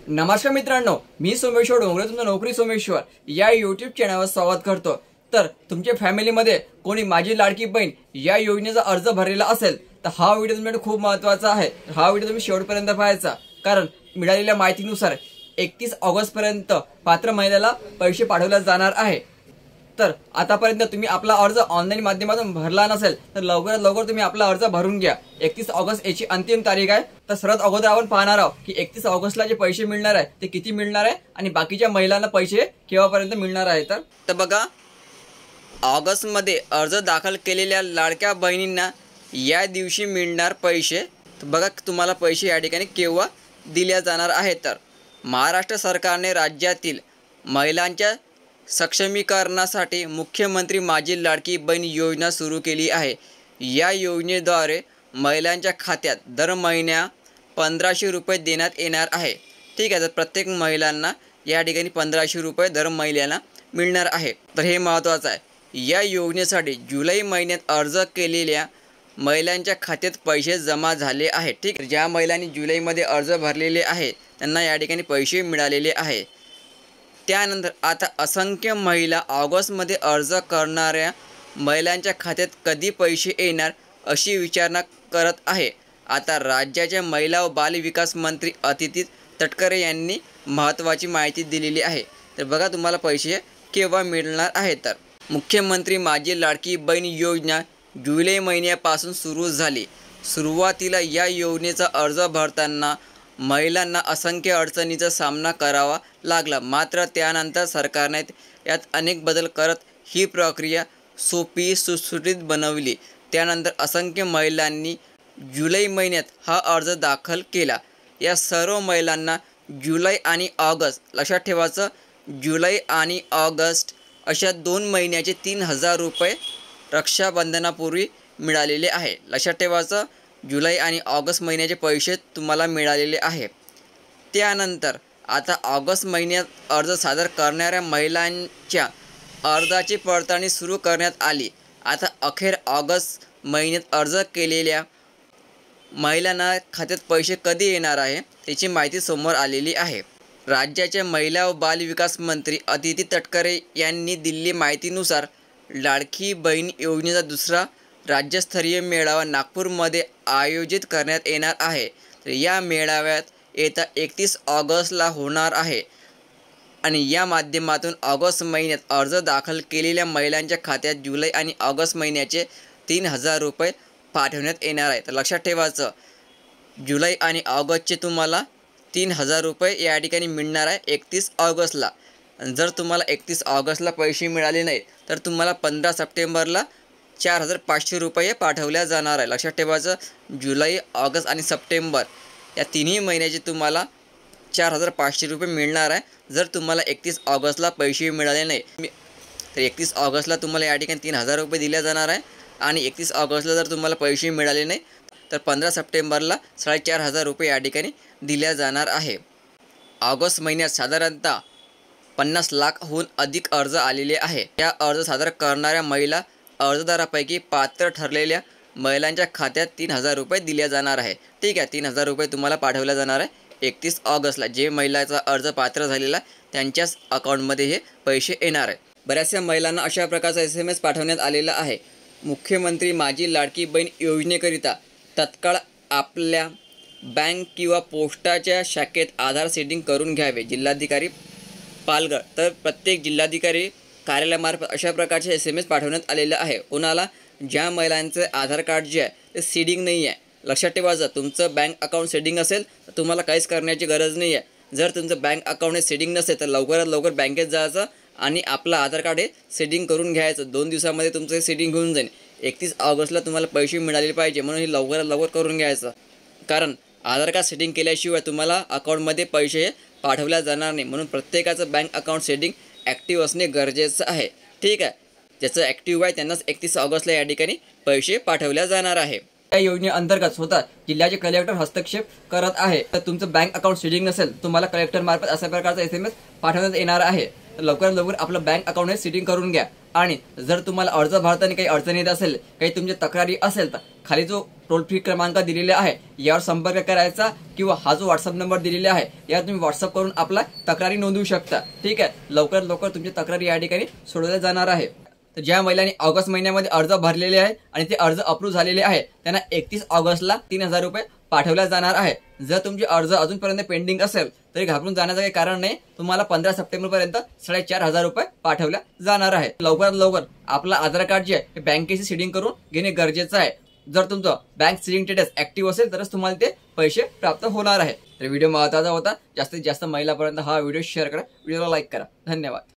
नमस्कार मित्रांनो, मी सोमेश्वर डोंगरे तुमचं नोकरी सोमेश्वर या यूट्यूब चॅनलवर स्वागत करतो। तर तुमच्या फॅमिलीमध्ये कोणी माझी लाडकी बहीण या योजनेचा अर्ज भरलेला असेल तर हा व्हिडिओ तुमच्यासाठी खूप महत्त्वाचा आहे। हा व्हिडिओ तुम्ही शेवटपर्यंत पाहायचा, कारण मिळालेल्या माहितीनुसार 31 ऑगस्ट पर्यंत पात्र महिलेला पैसे पाठवले जाणार आहे। तर आतापर्यंत तुम्ही आपला अर्ज ऑनलाइन माध्यमातून भरला नसेल तर लवकरात लवकर तुम्ही आपला अर्ज भरून घ्या। 31 ऑगस्ट याची अंतिम तारीख आहे। तर सर्वात अगोदर आपण पाहणार आहोत की 31 ऑगस्टला जे पैसे मिळणार आहे ते किती मिळणार आहे आणि बाकीच्या महिलांना पैसे केव्हापर्यंत मिळणार आहे। तर बघा, ऑगस्ट मध्ये अर्ज दाखल केलेल्या लाडक्या बहिणींना या दिवशी मिळणार पैसे। तर बघा तुम्हाला पैसे या ठिकाणी केव्हा दिले जाणार आहेत। तर महाराष्ट्र सरकारने राज्यातील महिलांच्या सक्षमीकरणासाठी मुख्यमंत्री माझी लाडकी बहीण योजना सुरू केली आहे। या योजनेद्वारे महिलांच्या खात्यात दर महिन्या 1500 रुपये देण्यात येणार आहे। ठीक आहे, तर प्रत्येक महिलांना या ठिकाणी 1500 रुपये दर महिन्याला मिळणार आहे। तर हे महत्त्वाचं आहे। या योजनेसाठी जुलै महिन्यात अर्ज केलेल्या महिलांच्या खात्यात पैसे जमा झाले आहेत। ठीक आहे, ज्या महिलांनी जुलैमध्ये अर्ज भरलेले आहे त्यांना या ठिकाणी पैसे मिळालेले आहे। त्यानंतर आता असंख्य महिला ऑगस्टमध्ये अर्ज करणाऱ्या महिलांच्या खात्यात कधी पैसे येणार अशी विचारणा करत आहे। आता राज्याच्या महिला व बाल विकास मंत्री अदिती तटकरे यांनी महत्त्वाची माहिती दिलेली आहे। तर बघा तुम्हाला पैसे केव्हा मिळणार आहेत। तर मुख्यमंत्री माझी लाडकी बहीण योजना जुलै महिन्यापासून सुरू झाली। सुरुवातीला या योजनेचा अर्ज भरताना महिलांना असंख्य अडचणींचा सामना करावा लागला, मात्र त्यानंतर सरकारने यात अनेक बदल करत ही प्रक्रिया सोपी सुटसुटीत बनवली। त्यानंतर असंख्य महिलांनी जुलै महिन्यात हा अर्ज दाखल केला। या सर्व महिलांना जुलै आणि ऑगस्ट, लक्षात ठेवायचं, जुलै आणि ऑगस्ट अशा 2 महिन्याचे 3000 रुपये रक्षाबंधनापूर्वी मिळालेले आहे। लक्षात ठेवायचं, जुलै आणि ऑगस्ट महिन्याचे पैसे तुम्हाला मिळालेले आहे। त्यानंतर आता ऑगस्ट महिन्यात अर्ज सादर करणाऱ्या महिलांच्या अर्जाची पडताळणी सुरू करण्यात आली। आता अखेर ऑगस्ट महिन्यात अर्ज केलेल्या महिलांना खात्यात पैसे कधी येणार आहे त्याची माहिती समोर आलेली आहे। राज्याच्या महिला व बाल विकास मंत्री अदिती तटकरे यांनी दिलेली माहितीनुसार लाडकी बहीण योजनेचा दुसरा राज्यस्तरीय मेळावा नागपूरमध्ये आयोजित करण्यात येणार आहे। तर या मेळाव्यात येत्या 31 ऑगस्टला होणार आहे आणि या माध्यमातून ऑगस्ट महिन्यात अर्ज दाखल केलेल्या महिलांच्या खात्यात जुलै आणि ऑगस्ट महिन्याचे 3000 रुपये पाठवण्यात येणार आहे। तर लक्षात ठेवायचं, जुलै आणि ऑगस्टचे तुम्हाला 3000 रुपये या ठिकाणी मिळणार आहे 31 ऑगस्टला। जर तुम्हाला 31 ऑगस्टला पैसे मिळाले नाही तर तुम्हाला 15 सप्टेंबरला 4500 रुपये पाठवल्या जाणार आहे। लक्षात ठेवायचं, जुलै, ऑगस्ट आणि सप्टेंबर या तिन्ही महिन्याचे तुम्हाला 4500 रुपये मिळणार आहे जर तुम्हाला 31 ऑगस्टला पैसे मिळाले नाही। तर 31 ऑगस्टला तुम्हाला या ठिकाणी 3000 रुपये दिले जाणार आहे आणि 31 ऑगस्टला जर तुम्हाला पैसे मिळाले नाही तर 15 सप्टेंबरला 4500 रुपये या ठिकाणी दिल्या जाणार आहे। ऑगस्ट महिन्यात साधारणतः 50 लाखहून अधिक अर्ज आलेले आहे। या अर्ज सादर करणाऱ्या महिला अर्जदारापैकी पात्र ठरलेल्या महिलांच्या खात्यात 3000 रुपये दिले जाणार आहे। ठीक आहे, 3000 रुपये तुम्हाला पाठवल्या जाणार आहे 31 ऑगस्टला। जे महिलाचा अर्ज पात्र झालेला त्यांच्याच अकाउंटमध्ये हे पैसे येणार आहे। बऱ्याचशा महिलांना अशा प्रकारचा SMS पाठवण्यात आलेला आहे। मुख्यमंत्री माझी लाडकी बहीण योजनेकरिता तत्काळ आपल्या बँक किंवा पोस्टाच्या शाखेत आधार सेटिंग करून घ्यावे। जिल्हाधिकारी पालघर। तर प्रत्येक जिल्हाधिकारी कार्यालयामार्फत अशा प्रकारचे SMS पाठवण्यात आलेलं आहे। कोणाला? ज्या महिलांचं आधार कार्ड जे आहे ते सेटिंग नाही आहे। लक्षात ठेवायचं, तुमचं बँक अकाउंट सेटिंग असेल तर तुम्हाला काहीच करण्याची गरज नाही आहे। जर तुमचं बँक अकाउंट हे सेटिंग नसेल तर लवकरात लवकर बँकेत जायचं आणि आपलं आधार कार्ड हे सेटिंग करून घ्यायचं। 2 दिवसामध्ये तुमचं हे सेटिंग होऊन जाईल। 31 ऑगस्टला तुम्हाला पैसे मिळाले पाहिजे म्हणून हे लवकरात लवकर करून घ्यायचं, कारण आधार कार्ड सेटिंग केल्याशिवाय तुम्हाला अकाउंटमध्ये पैसे पाठवल्या जाणार नाही। म्हणून प्रत्येकाचं बँक अकाउंट सेटिंग ॲक्टिव्ह असणे गरजेचं आहे। ठीक आहे, ज्याचं ॲक्टिव्ह आहे त्यांनाच 31 ऑगस्टला या ठिकाणी पैसे पाठवल्या जाणार आहे। या योजनेअंतर्गत स्वतः जिल्ह्याचे कलेक्टर हस्तक्षेप करत आहे। तर तुमचं बँक अकाउंट सेटिंग नसेल तुम्हाला कलेक्टर मार्फत अशा प्रकारचा SMS पाठवण्यात येणार आहे। तर लवकरात लवकर आपलं बँक अकाउंट हे सेटिंग करून घ्या आणि जर तुम्हाला अर्ज भरताना काही अडचण येत असेल, काही तुमच्या तक्रारी असेल, तर खाली जो टोल फ्री क्रमांक दिलेला आहे यावर संपर्क करायचा, किंवा हा जो व्हॉट्सअप नंबर दिलेला आहे यावर तुम्ही व्हॉट्सअप करून आपला तक्रारी नोंदवू शकता. ठीक आहे, लवकरात लवकर तुमची तक्रारी या ठिकाणी सोडवल्या जाणार आहे. तर ज्या महिलांनी ऑगस्ट महिन्यामध्ये अर्ज भरलेले आहे आणि ते अर्ज अप्रूव्ह झालेले आहे त्यांना 31 ऑगस्टला 3000 रुपये पाठवल्या जाणार आहे. जर तुमचे अर्ज अजूनपर्यंत पेंडिंग असेल तरी घाबरून जाण्याचं काही कारण नाही. तुम्हाला 15 सप्टेंबर पर्यंत 4500 रुपये पाठवल्या जाणार आहे. लवकरात लवकर आपला आधार कार्ड जे आहे बँकेची सीडिंग करून घेणे गरजेचं आहे. जर तुमचं बँक सीडिंग स्टेटस ऍक्टिव्ह असेल तरच तुम्हाला ते पैसे प्राप्त होणार आहे. तर व्हिडिओ महत्त्वाचा होता. जास्तीत जास्त महिलांपर्यंत हा व्हिडिओ शेअर करा, व्हिडिओला लाईक करा. धन्यवाद.